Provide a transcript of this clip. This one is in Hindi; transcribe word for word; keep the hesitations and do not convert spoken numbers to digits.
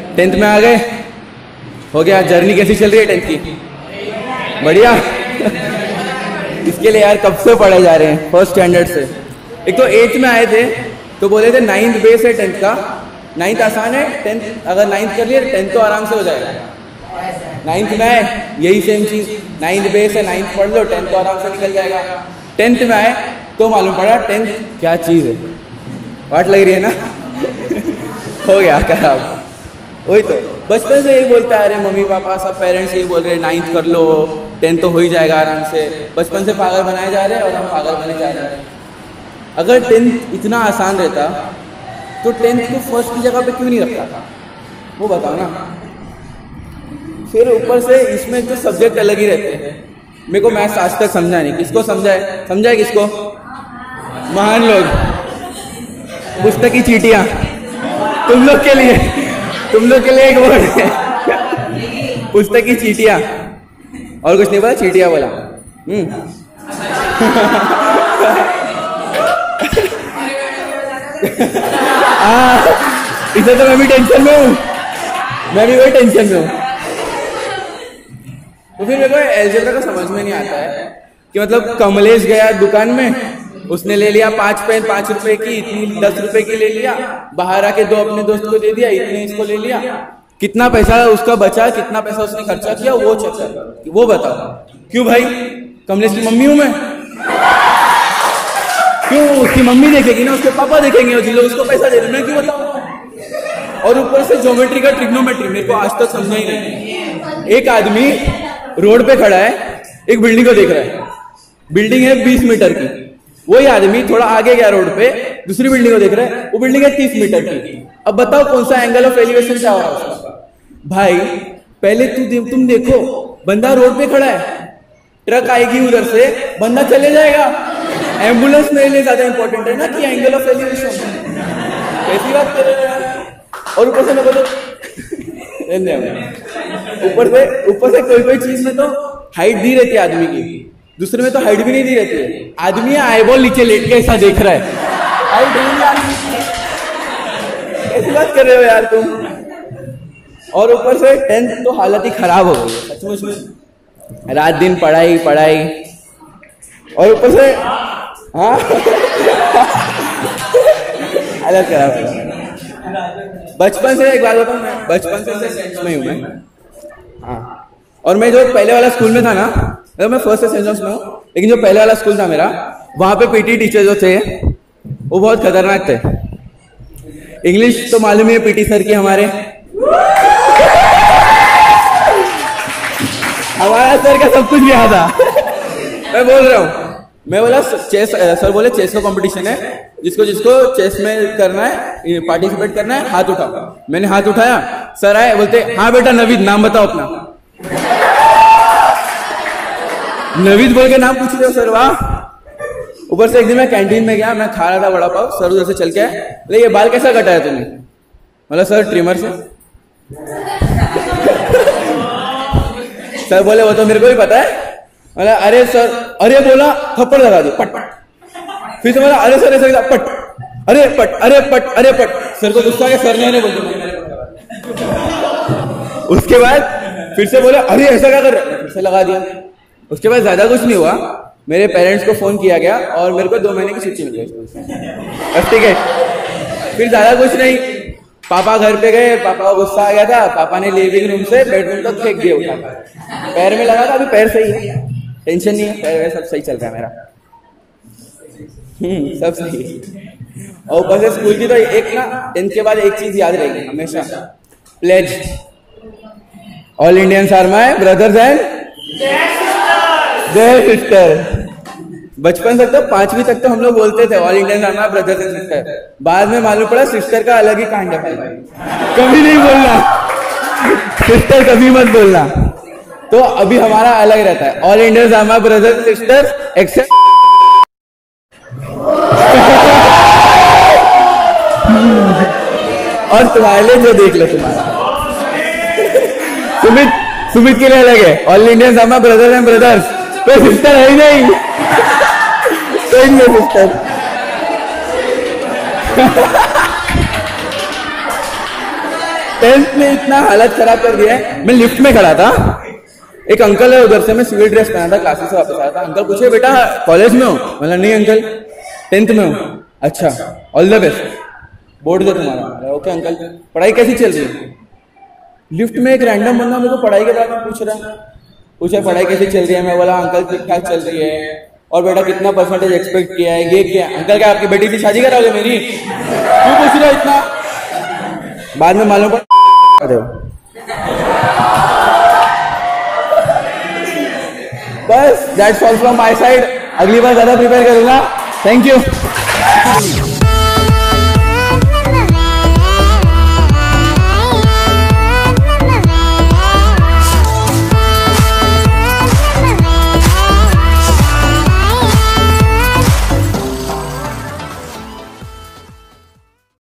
टेंथ में आ गए, हो गया। जर्नी कैसी चल रही है टेंथ की? बढ़िया। इसके लिए यार कब से पढ़े जा रहे हैं फर्स्ट स्टैंडर्ड से। एक तो एट्थ में आए थे तो बोले थे नाइन्थ बेस है टेंथ का, नाइन्थ आसान है, टेंथ अगर नाइन्थ कर लिया टेंथ तो आराम से हो जाएगा। नाइन्थ में आए यही सेम चीज़, नाइन्थ बेस है, नाइन्थ पढ़ लो टेंथ तो आराम से निकल जाएगा। टेंथ में आए तो मालूम पड़ा टेंथ क्या चीज़ है, वाट लग रही है ना। हो गया खराब। वही तो बचपन से यही बोलता है, अरे मम्मी पापा सब पेरेंट्स यही बोल रहे हैं नाइन्थ कर लो टेंथ तो हो ही जाएगा आराम से। बचपन से पागल बनाए जा रहे हैं और हम पागल बने जा रहे हैं। अगर टेंथ इतना आसान रहता तो टेंथ को फर्स्ट की जगह पे क्यों नहीं रखता, वो बताओ ना। फिर ऊपर से इसमें तो सब्जेक्ट अलग ही रहते हैं। मेरे को मैथ्स आज तक समझा नहीं, किसको समझाए समझाए किसको? महान लोग। पुस्तक की चीटियाँ तुम लोग के लिए, तुम लोग के लिए एक वर्ड है, पुस्तक की चीटियाँ। और कुछ नहीं बोला, चीटियाँ बोला। हम्म इसे तो मैं भी टेंशन में हूँ, मैं भी वही टेंशन में हूँ। तो फिर मेरे को एल्जेब्रा का समझ में नहीं आता है कि मतलब कमलेश गया दुकान में, उसने ले लिया पांच पेन पांच रुपए की, इतनी दस रुपए की ले लिया, बाहर आके दो अपने दोस्त को दे दिया, इतने इसको ले लिया। कितना पैसा उसका बचा, कितना पैसा उसने खर्चा किया वो चेक कर, वो बताओ। क्यों भाई? कमलेश की मम्मी हूं मैं, क्यों? उसकी मम्मी देखेगी ना, उसके पापा देखेंगे, और जिन लोग उसको पैसा दे रहे मैं क्यों बताऊं? और ऊपर से ज्योमेट्री का ट्रिग्नोमेट्री मेरे को आज तक समझा ही नहीं। एक आदमी रोड पे खड़ा है, एक बिल्डिंग को देख रहा है, बिल्डिंग है बीस मीटर की, वही आदमी थोड़ा आगे गया रोड पे, दूसरी बिल्डिंग को देख रहा है, वो बिल्डिंग है तीस मीटर की। अब बताओ कौन सा एंगल ऑफ एलिवेशन क्या हो रहा है उसका? भाई पहले तू दे, तुम देखो बंदा रोड पे खड़ा है, ट्रक आएगी उधर से, बंदा चले जाएगा। एम्बुलेंस मेरे लिए ज्यादा इंपॉर्टेंट है ना कि एंगल ऑफ एलिवेशन। कैसी बात कर रहे हैं? और ऊपर से मैं बोलो ऊपर से ऊपर से कोई कोई चीज में तो हाइट दी रहती है आदमी की, दूसरे में तो हाइट भी नहीं दी रहती है। आदमी आईबॉल नीचे लेट के ऐसा देख रहा है, हाइट ऐसी बात कर रहे हो यार तुम। और ऊपर से टेंथ तो हालत ही खराब हो गई है सचमुच में, रात दिन पढ़ाई पढ़ाई। और ऊपर से हाँ हालत खराब है। बचपन से एक बात बताऊं, मैं बचपन से सेंस में हूँ मैं। हाँ, और मैं जो पहले वाला स्कूल में था ना, तो मैं फर्स्ट से सेंट जॉन्स में हूँ, लेकिन जो पहले वाला स्कूल था मेरा, वहां पे पीटी टीचर जो थे वो बहुत खतरनाक थे। इंग्लिश तो मालूम ही है पीटी सर की हमारे, हमारा सर का सब कुछ लिया था। मैं बोल रहा हूँ, मैं बोला चेस, सर बोले चेस का कंपटीशन है, जिसको जिसको चेस में करना है, पार्टिसिपेट करना है, हाथ उठाओ। मैंने हाथ उठाया, सर आए, बोलते हाँ बेटा नवीद नाम बताओ अपना। नवीद बोल के नाम पूछ रहे हो सर, वाह। ऊपर से एक दिन मैं कैंटीन में गया, मैं खा रहा था बड़ा पाव, सर उधर से चल के आए, बोले ये बाल कैसा कटाया तुमने? बोला सर ट्रिमर से। सर बोले वो तो मेरे को भी पता है। बोला अरे सर, अरे बोला थप्पड़ लगा दी पट। फिर से बोला अरे सर ऐसा पट, अरे पट, अरे पट, अरे पट। सर को गुस्सा आ गया, सर ने बोल दिया। उसके बाद फिर से बोले अरे ऐसा क्या कर रहे, फिर से लगा दिया। उसके बाद ज्यादा कुछ नहीं हुआ, मेरे पेरेंट्स को फोन किया गया और मेरे को दो महीने की छुट्टी मिल गई। बस ठीक है, फिर ज्यादा कुछ नहीं। पापा घर पे गए, पापा को गुस्सा आ गया था, पापा ने लिविंग रूम से बेडरूम तक फेंक दिया उठा, पैर में लगा था। अभी पैर सही है, टेंशन नहीं है, पैर सब सही चल रहा है मेरा। हम्म सब सही है। और ऊपर से स्कूल की तो एक ना टेंथ के बाद एक चीज याद रहेगी हमेशा, pledge. All Indians are my brothers and their sister. बचपन तक तो पांचवी तक तो हम लोग बोलते थे all Indians are my brothers and sister. बाद में मालूम पड़ा सिस्टर का अलग ही कांड है, कभी नहीं बोलना सिस्टर, कभी मत बोलना। तो अभी हमारा अलग रहता है, all Indians are my brothers and sisters except. और तुम्हारे लिए जो देख लो तुम्हारा सुमित, सुमित के लिए अलग है, all Indians are my brothers and brothers. तो सिस्टर है ही नहीं, कोई नहीं है सिस्टर। टेंथ में इतना हालत खराब कर दिया है। मैं लिफ्ट में खड़ा था, एक अंकल है उधर से, मैं सिविल ड्रेस पहना था, क्लासेस से वापस आया था। अंकल पूछे बेटा कॉलेज में हो? मतलब नहीं अंकल टेंथ में हो। अच्छा ऑल द बेस्ट, बोर्ड दे तुम्हारा। ओके अंकल, पढ़ाई कैसी चल रही है? लिफ्ट में एक रैंडम बंदा मेरे को पढ़ाई के बारे में पूछ रहा है, पूछा पढ़ाई कैसी चल रही है? मैं बोला अंकल ठीक ठाक चल रही है। और बेटा कितना परसेंटेज एक्सपेक्ट किया है? ये क्या अंकल, क्या आपकी बेटी से शादी कराओगे मेरी? क्यों पूछ रहे हो इतना? बाद में मालूम पड़। बस that's all from my side. अगली बार ज्यादा प्रिपेयर करूंगा। Thank you.